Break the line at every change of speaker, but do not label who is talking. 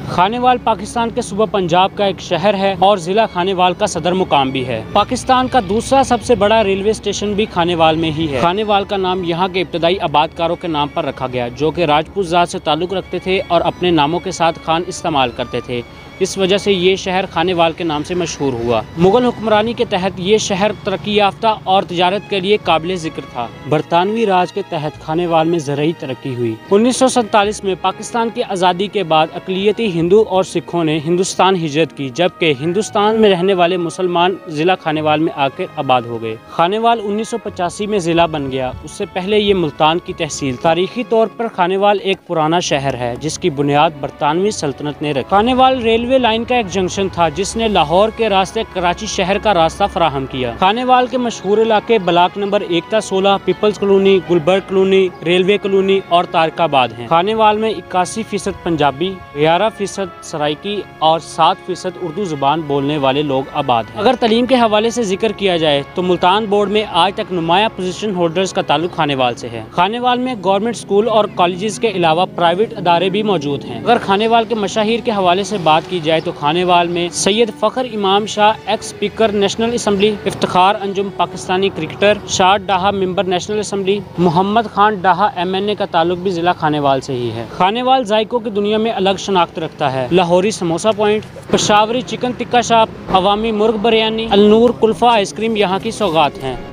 खानेवाल पाकिस्तान के सूबा पंजाब का एक शहर है और जिला खानेवाल का सदर मुकाम भी है। पाकिस्तान का दूसरा सबसे बड़ा रेलवे स्टेशन भी खानेवाल में ही है। खानेवाल का नाम यहाँ के इब्तदाई आबादकारों के नाम पर रखा गया, जो कि राजपूत जात से ताल्लुक़ रखते थे और अपने नामों के साथ खान इस्तेमाल करते थे। इस वजह से ये शहर खानेवाल के नाम से मशहूर हुआ। मुगल हुक्मरानी के तहत ये शहर तरक्की याफ्ता और तिजारत के लिए काबिल जिक्र था। बरतानवी राज के तहत खानेवाल में ज़रूरी तरक्की हुई। 1947 में पाकिस्तान की आज़ादी के बाद अक़लियती हिंदू और सिखों ने हिंदुस्तान हिजरत की, जबकि हिंदुस्तान में रहने वाले मुसलमान ज़िला खानेवाल में आकर आबाद हो गए। खानेवाल 1985 में ज़िला बन गया। उससे पहले ये मुल्तान की तहसील। तारीखी तौर पर खानेवाल एक पुराना शहर है जिसकी बुनियाद बरतानवी सल्तनत ने रखी। खानेवाल रेलवे लाइन का एक जंक्शन था जिसने लाहौर के रास्ते कराची शहर का रास्ता फराहम किया। खानेवाल के मशहूर इलाके block number 1/16, people's colony, Gulberg colony, railway colony और तारकाबाद हैं। खानेवाल में 81% पंजाबी, 11% सराइकी और 7% उर्दू जुबान बोलने वाले लोग आबाद हैं। अगर तालीम के हवाले से जिक्र किया जाए तो मुल्तान बोर्ड में आज तक नुमाया पोजीशन होल्डर्स का ताल्लुक खानेवाल से है। खानेवाल में गवर्नमेंट स्कूल और कॉलेजेस के अलावा प्राइवेट अदारे भी मौजूद हैं। अगर खानेवाल के मशाहिर के हवाले से बात की जाए तो खानेवाल में Syed Fakhar Imam Shah ex speaker national assembly, Iftikhar Anjum पाकिस्तानी cricketer, Shad Daha member national assembly, Mohammad Khan Daha MNA का ताल्लुक भी जिला खानेवाल से ही है। खानेवाल जायकों की दुनिया में अलग शनाख्त रखता है। लाहौरी समोसा पॉइंट, पेशावरी chicken tikka shop, Awami Murgh biryani, Al Noor Kulfa ice cream यहाँ की सौगात हैं।